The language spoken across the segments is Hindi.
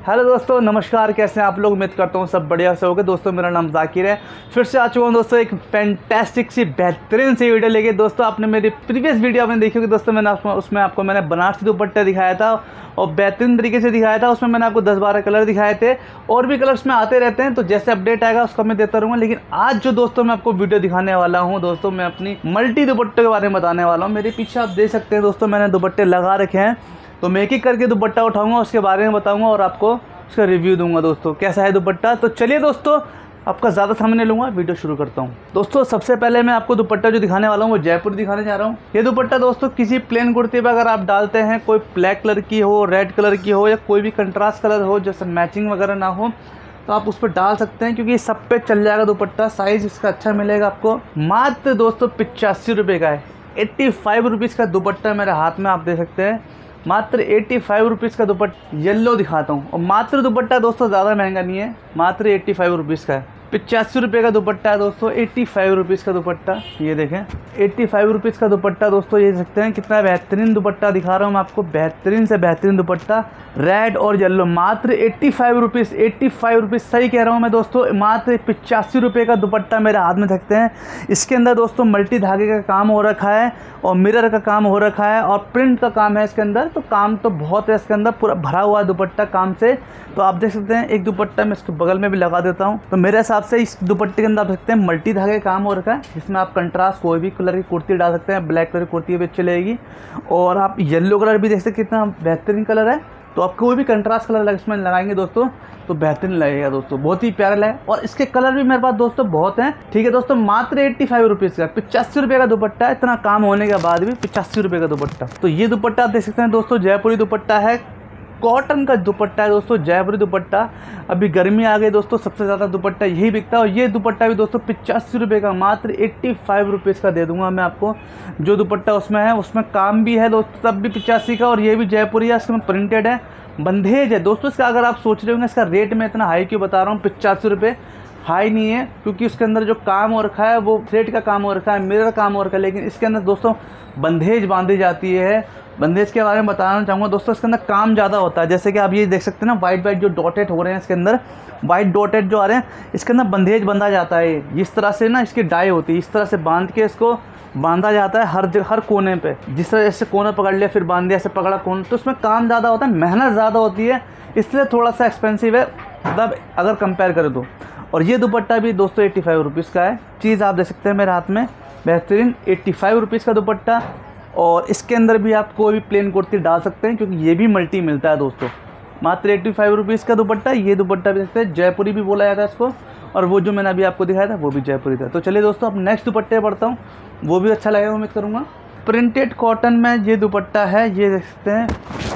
हेलो दोस्तों, नमस्कार। कैसे हैं आप लोग? उम्मीद करता हूँ सब बढ़िया से होगे। दोस्तों मेरा नाम जाकिर है। फिर से आ चुका हूँ दोस्तों एक फैंटास्टिक सी बेहतरीन सी वीडियो लेके। दोस्तों आपने मेरी प्रीवियस वीडियो आपने देखी होगी दोस्तों, उसमें आपको मैंने बनारसी दुपट्टा दिखाया था और बेहतरीन तरीके से दिखाया था। उसमें मैंने आपको 10-12 कलर दिखाए थे और भी कलर्स में आते रहते हैं, तो जैसे अपडेट आएगा उसका मैं देता रहूँगा। लेकिन आज जो दोस्तों मैं आपको वीडियो दिखाने वाला हूँ दोस्तों, मैं अपनी मल्टी दुपट्टे के बारे में बताने वाला हूँ। मेरे पीछे आप देख सकते हैं दोस्तों, मैंने दुपट्टे लगा रखे हैं, तो मैं एक एक करके दुपट्टा उठाऊंगा, उसके बारे में बताऊंगा और आपको उसका रिव्यू दूंगा दोस्तों कैसा है दुपट्टा। तो चलिए दोस्तों, आपका ज़्यादा समय नहीं लूँगा, वीडियो शुरू करता हूँ। दोस्तों सबसे पहले मैं आपको दुपट्टा जो दिखाने वाला हूँ वो जयपुरी दिखाने जा रहा हूँ। ये दुपट्टा दोस्तों किसी प्लेन कुर्ती पर अगर आप डालते हैं, कोई ब्लैक कलर की हो, रेड कलर की हो या कोई भी कंट्रास्ट कलर हो जैसे मैचिंग वगैरह ना हो, तो आप उस पर डाल सकते हैं क्योंकि सब पे चल जाएगा दुपट्टा। साइज़ इसका अच्छा मिलेगा आपको। मात्र दोस्तों 85 रुपये का है। 85 रुपीज़ का दुपट्टा मेरे हाथ में आप देख सकते हैं। मात्र 85 रुपीज़ का दुपट्टा। येलो दिखाता हूँ, और मात्र दुपट्टा दोस्तों ज़्यादा महंगा नहीं है, मात्र 85 रुपीज़ का है। 85 रुपये का दुपट्टा है दोस्तों। 85 रुपीज़ का दुपट्टा, ये देखें 85 रुपीज़ का दुपट्टा दोस्तों। ये देख सकते हैं कितना बेहतरीन दुपट्टा दिखा रहा हूँ मैं आपको, बेहतरीन से बेहतरीन दुपट्टा, रेड और येलो। मात्र 85 रुपीज़, 85 रुपीज़ सही कह रहा हूँ मैं दोस्तों। मात्र 85 रुपये का दुपट्टा मेरे हाथ में सकते हैं। इसके अंदर दोस्तों मल्टी धागे का काम हो रखा है और मिरर का काम हो रखा है और प्रिंट का काम है इसके अंदर। तो काम तो बहुत है इसके अंदर, पूरा भरा हुआ है दुपट्टा काम से। तो आप देख सकते हैं एक दुपट्टा मैं इसके बगल में भी लगा देता हूँ। तो मेरे हिसाब से इस दुपट्टे के अंदर आप देख सकते हैं मल्टी धागे का काम हो रखा है, जिसमें आप कंट्रास्ट कोई भी कलर की कुर्ती डाल सकते हैं। ब्लैक कलर की कुर्ती भी अच्छी लगेगी और आप येलो कलर भी देख सकते हैं कितना बेहतरीन कलर है। तो आप कोई भी कंट्रास्ट कलर इसमें लगाएंगे दोस्तों तो बेहतरीन लगेगा दोस्तों, बहुत ही प्यारा लगेगा। और इसके कलर भी मेरे पास दोस्तों बहुत हैं। ठीक है दोस्तों, मात्र 85 रुपीज़ का 85 रुपये का दुपट्टा है। इतना काम होने के बाद भी 85 रुपये का दुपट्टा। तो ये दुपट्टा आप देख सकते हैं दोस्तों, जयपुरी दुपट्टा है, कॉटन का दुपट्टा है दोस्तों, जयपुरी दुपट्टा। अभी गर्मी आ गई दोस्तों, सबसे ज़्यादा दुपट्टा यही बिकता है। और ये दुपट्टा भी दोस्तों 85 रुपये का, मात्र 85 रुपीज़ का दे दूंगा मैं आपको। जो दुपट्टा उसमें है उसमें काम भी है दोस्तों, तब भी 85 का। और ये भी जयपुरी है, इसमें प्रिंटेड है, बंधेज है दोस्तों इसका। अगर आप सोच रहे होंगे इसका रेट मैं इतना हाई क्यों बता रहा हूँ, 85 रुपये हाई नहीं है क्योंकि उसके अंदर जो काम हो रखा है वो थ्रेड का काम हो रखा है, मिरर काम हो रखा है। लेकिन इसके अंदर दोस्तों बंधेज बांधी जाती है। बंधेज के बारे में बताना चाहूँगा दोस्तों, इसके अंदर काम ज़्यादा होता है। जैसे कि आप ये देख सकते हैं ना, वाइट वाइट जो डॉटेड हो रहे हैं इसके अंदर, वाइट डॉटेड जो आ रहे हैं, इसके अंदर बंधेज बंधा जाता है। इस तरह से ना इसकी डाई होती है, इस तरह से बांध के इसको बांधा जाता है हर जगह, हर कोने पे। जिस तरह जैसे कोना पकड़ लिया फिर बांध दिया, ऐसे पकड़ा कोना, तो उसमें काम ज़्यादा होता है, मेहनत ज़्यादा होती है, इसलिए थोड़ा सा एक्सपेंसिव है मतलब अगर कंपेयर करें तो। और ये दुपट्टा भी दोस्तों 85 रुपीज़ का है। चीज़ आप देख सकते हैं मेरे हाथ में, बेहतरीन 85 रुपीज़ का दुपट्टा। और इसके अंदर भी आप कोई भी प्लेन कुर्ती डाल सकते हैं क्योंकि ये भी मल्टी मिलता है दोस्तों। मात्र 85 रुपीज़ का दुपट्टा। ये दुपट्टा भी देखते हैं, जयपुरी भी बोला जाता है इसको, और वो जो मैंने अभी आपको दिखाया था वो भी जयपुरी था। तो चलिए दोस्तों अब नेक्स्ट दुपट्टे पढ़ता हूँ, वो भी अच्छा लगेगा उम्मीद करूँगा। प्रिंटेड कॉटन में ये दुपट्टा है, ये देख सकते हैं,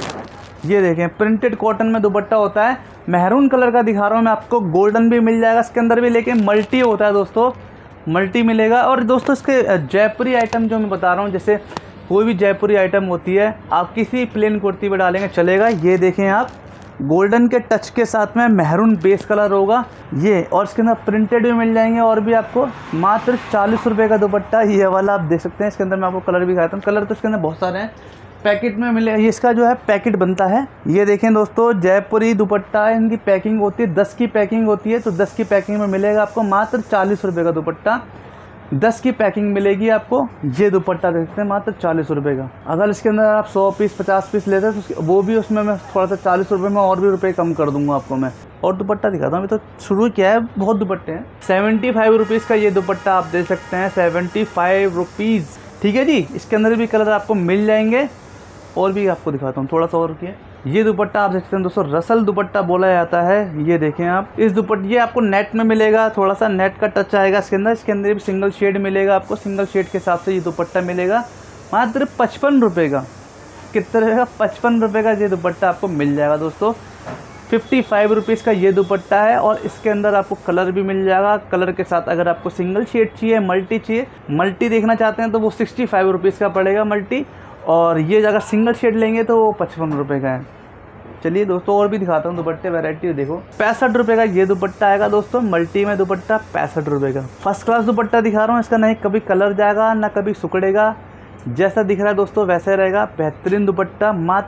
ये देखें प्रिंटेड कॉटन में दुपट्टा होता है। मैरून कलर का दिखा रहा हूँ मैं आपको, गोल्डन भी मिल जाएगा इसके अंदर भी, लेकिन मल्टी होता है दोस्तों, मल्टी मिलेगा। और दोस्तों इसके जयपुरी आइटम जो मैं बता रहा हूँ, जैसे कोई भी जयपुरी आइटम होती है आप किसी प्लेन कुर्ती पर डालेंगे चलेगा। ये देखें आप, गोल्डन के टच के साथ में मैरून बेस कलर होगा ये, और इसके अंदर प्रिंटेड भी मिल जाएंगे। और भी आपको मात्र 40 रुपये का दुपट्टा ये वाला आप देख सकते हैं। इसके अंदर मैं आपको कलर भी दिखाता हूँ, कलर तो इसके अंदर बहुत सारे हैं, पैकेट में मिले। ये इसका जो है पैकेट बनता है, ये देखें दोस्तों जयपुरी दुपट्टा है, इनकी पैकिंग होती है 10 की पैकिंग होती है। तो 10 की पैकिंग में मिलेगा आपको मात्र 40 रुपये का दुपट्टा, 10 की पैकिंग मिलेगी आपको। ये दुपट्टा देखते हैं मात्र 40 रुपये का। अगर इसके अंदर आप 100 पीस 50 पीस लेते हैं तो वो भी उसमें मैं थोड़ा सा 40 रुपये में और भी रुपये कम कर दूंगा आपको मैं। और दुपट्टा दिखाता हूँ, अभी तो शुरू किया है, बहुत दुपट्टे हैं। 75 रुपीज़ का ये दुपट्टा आप दे सकते हैं, 75 रुपीज़। ठीक है जी, इसके अंदर भी कलर आपको मिल जाएंगे। और भी आपको दिखाता हूँ, थोड़ा सा और रुकिए। ये दुपट्टा आप देख सकते हैं दोस्तों, रसल दुपट्टा बोला जाता है। ये देखें आप, इस दुपट्टे ये आपको नेट में मिलेगा, थोड़ा सा नेट का टच आएगा इसके अंदर। इसके अंदर भी सिंगल शेड मिलेगा आपको, सिंगल शेड के हिसाब से ये दुपट्टा मिलेगा। मात्र 55 रुपये का, कितना रहेगा, 55 रुपये का ये दुपट्टा आपको मिल जाएगा दोस्तों। 55 रुपीज़ का ये दुपट्टा है और इसके अंदर आपको कलर भी मिल जाएगा। कलर के साथ अगर आपको सिंगल शेड चाहिए, मल्टी चाहिए, मल्टी देखना चाहते हैं तो वो 65 रुपीज़ का पड़ेगा मल्टी। और ये अगर सिंगल शेड लेंगे तो वो 55 रुपये का है। चलिए दोस्तों और भी दिखाता हूँ दुपट्टे वैरायटी। देखो 65 रुपये का ये दुपट्टा आएगा दोस्तों, मल्टी में दुपट्टा 65 रुपये का। फर्स्ट क्लास दुपट्टा दिखा रहा हूँ, इसका नहीं कभी कलर जाएगा ना कभी सुखड़ेगा, जैसा दिख रहा है दोस्तों वैसा ही रहेगा। बेहतरीन दुपट्टा, मात्र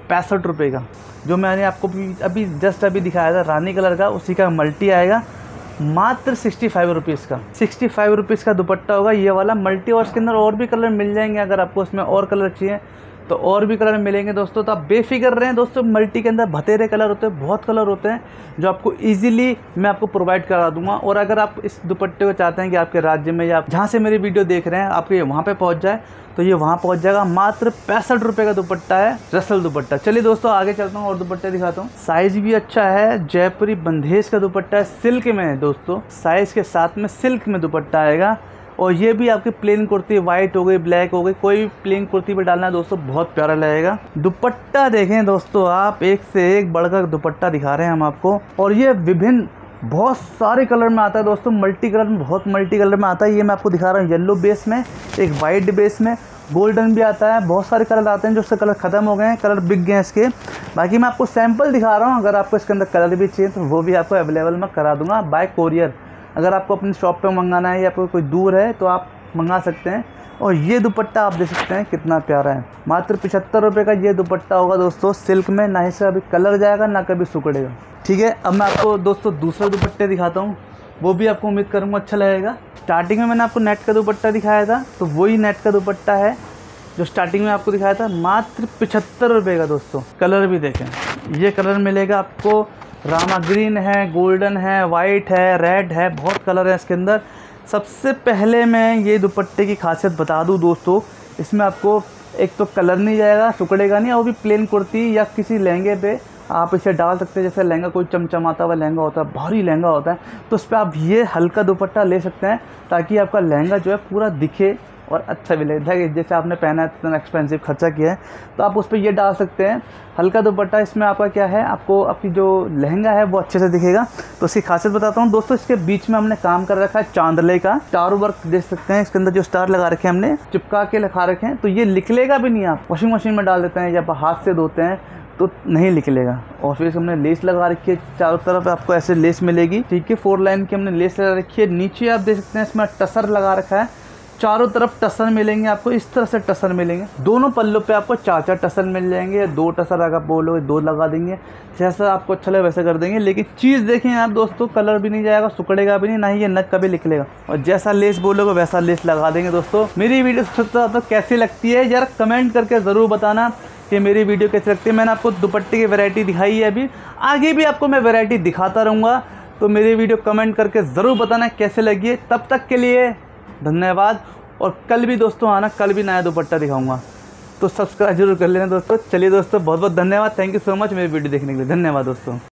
65 रुपये का। जो मैंने आपको अभी जस्ट दिखाया था रानी कलर का, उसी का मल्टी आएगा मात्र 65 रुपीज़ का। 65 रुपीज़ का दुपट्टा होगा ये वाला मल्टी। और इसके अंदर और भी कलर मिल जाएंगे, अगर आपको इसमें और कलर चाहिए तो और भी कलर मिलेंगे दोस्तों। तो आप बेफिक्र रहें दोस्तों, मल्टी के अंदर बतेरे कलर होते हैं, बहुत कलर होते हैं जो आपको इजीली मैं आपको प्रोवाइड करा दूंगा। और अगर आप इस दुपट्टे को चाहते हैं कि आपके राज्य में या जहाँ से मेरी वीडियो देख रहे हैं आपके वहाँ पे पहुँच जाए, तो ये वहाँ पहुँच जाएगा। मात्र 65 रुपये का दुपट्टा है, रसल दुपट्टा। चलिए दोस्तों आगे चलता हूँ और दुपट्टे दिखाता हूँ। साइज़ भी अच्छा है, जयपुरी बंदेज का दुपट्टा है, सिल्क में है दोस्तों। साइज़ के साथ में सिल्क में दुपट्टा आएगा। और ये भी आपकी प्लेन कुर्ती, वाइट हो गई, ब्लैक हो गई, कोई भी प्लेन कुर्ती पे डालना है दोस्तों, बहुत प्यारा लगेगा। दुपट्टा देखें दोस्तों आप, एक से एक बढ़कर दुपट्टा दिखा रहे हैं हम आपको। और ये विभिन्न बहुत सारे कलर में आता है दोस्तों, मल्टी कलर में, बहुत मल्टी कलर में आता है। ये मैं आपको दिखा रहा हूँ येलो बेस में, एक वाइट बेस में, गोल्डन भी आता है। बहुत सारे कलर आते हैं, जो इससे कलर ख़त्म हो गए हैं, कलर बिक गए हैं इसके। बाकी मैं आपको सैंपल दिखा रहा हूँ, अगर आपको इसके अंदर कलर भी चाहिए तो वो भी आपको अवेलेबल मैं करा दूँगा बाय कोरियर। अगर आपको अपनी शॉप पे मंगाना है या कोई दूर है तो आप मंगा सकते हैं। और ये दुपट्टा आप देख सकते हैं कितना प्यारा है, मात्र 75 रुपये का ये दुपट्टा होगा दोस्तों, सिल्क में। ना इससे अभी कलर जाएगा ना कभी सुखड़ेगा। ठीक है, अब मैं आपको दोस्तों दूसरा दुपट्टे दिखाता हूँ, वो भी आपको उम्मीद करूँगा अच्छा लगेगा। स्टार्टिंग में मैंने आपको नेट का दुपट्टा दिखाया था, तो वही नेट का दुपट्टा है जो स्टार्टिंग में आपको दिखाया था, मात्र 75 रुपये का दोस्तों। कलर भी देखें, ये कलर मिलेगा आपको, रामा ग्रीन है, गोल्डन है, वाइट है, रेड है, बहुत कलर है इसके अंदर। सबसे पहले मैं ये दुपट्टे की खासियत बता दूं दोस्तों, इसमें आपको एक तो कलर नहीं जाएगा, सुकड़ेगा नहीं, और भी प्लेन कुर्ती या किसी लहंगे पे आप इसे डाल सकते हैं। जैसे लहंगा कोई चमचमाता हुआ लहंगा होता है, भारी लहंगा होता है, तो उस पर आप ये हल्का दुपट्टा ले सकते हैं, ताकि आपका लहंगा जो है पूरा दिखे और अच्छा भी लगे। जैसे आपने पहना है, इतना एक्सपेंसिव खर्चा किया है, तो आप उस पर ये डाल सकते हैं हल्का दुपट्टा। इसमें आपका क्या है, आपको आपकी जो लहंगा है वो अच्छे से दिखेगा। तो इसकी खासियत बताता हूँ दोस्तों, इसके बीच में हमने काम कर रखा है चांदले का स्टार वर्क, देख सकते हैं इसके अंदर जो स्टार लगा रखे हैं हमने, चिपका के लिखा रखे हैं। तो ये निकलेगा भी नहीं, आप वॉशिंग मशीन में डाल देते हैं या हाथ से धोते हैं तो नहीं निकलेगा। और फिर हमने लेस लगा रखी है चारों तरफ, आपको ऐसे लेस मिलेगी। ठीक है, 4 लाइन की हमने लेस लगा रखी है। नीचे आप देख सकते हैं इसमें टसर लगा रखा है, चारों तरफ टसर मिलेंगे आपको, इस तरह से टसर मिलेंगे। दोनों पल्लों पे आपको 4-4 टसर मिल जाएंगे, या 2 टसर अगर बोलो 2 लगा देंगे, जैसा आपको अच्छा लगे वैसे कर देंगे। लेकिन चीज़ देखें आप दोस्तों, कलर भी नहीं जाएगा, सुकड़ेगा भी नहीं, ना ही ये नग कभी निकलेगा। और जैसा लेस बोलोगे वैसा लेस लगा देंगे दोस्तों। मेरी वीडियो सबसे ज़्यादा कैसी लगती है यार, कमेंट करके ज़रूर बताना कि मेरी वीडियो कैसी लगती है। मैंने आपको दुपट्टे की वैरायटी दिखाई है, अभी आगे भी आपको मैं वैरायटी दिखाता रहूँगा। तो मेरी वीडियो कमेंट करके ज़रूर बताना कैसे लगी है। तब तक के लिए धन्यवाद। और कल भी दोस्तों आना, कल भी नया दुपट्टा दिखाऊंगा, तो सब्सक्राइब जरूर कर लेना दोस्तों। चलिए दोस्तों, बहुत बहुत धन्यवाद, थैंक यू सो मच मेरी वीडियो देखने के लिए। धन्यवाद दोस्तों।